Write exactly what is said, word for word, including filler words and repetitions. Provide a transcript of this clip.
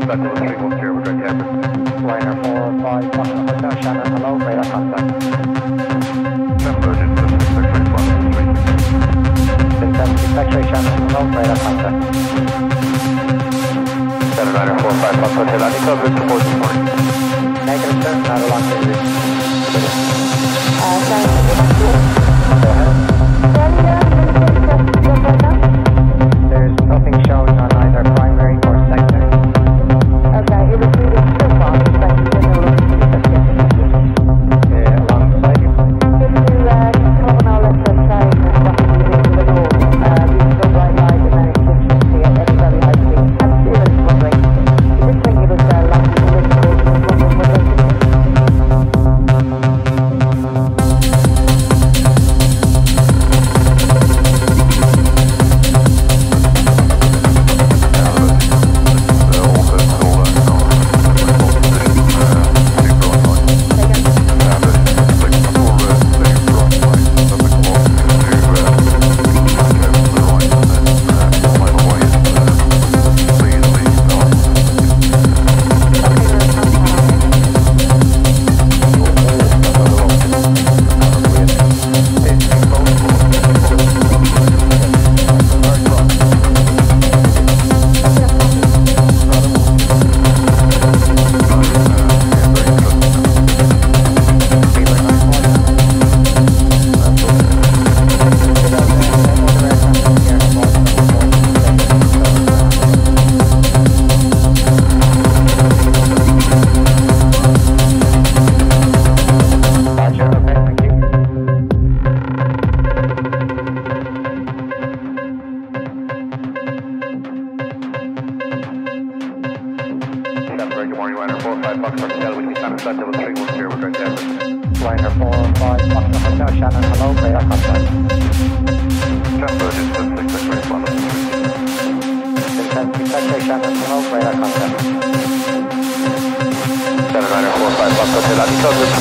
contact with three one zero, we're going to have Liner four five, Foxtrot Hotel, Shannon, hello, radar contact. Convergence of six X-ray one three. six seven six X-ray, Shannon, hello, radar contact. Seven Liner four five, Foxtrot Hotel, any coverage report this morning? Negative, sir, not a long visit. Uh, sorry, go ahead. There's nothing shown on either primary or secondary. Okay, it was reading so far, but you didn't know uh, alongside you. If you uh, come on our left hand side and back to the door, uh, we can go right live and then it should see it at a very high speed. I'm serious, wondering. You did think it was uh, like the original Liner four five, Foxtrot Hotel, Shannon, hello, radar contact. Convergence of six X-ray one three. six seven six X-ray, Shannon, hello, radar contact. Seven Liner four five, Foxtrot Hotel, any coverage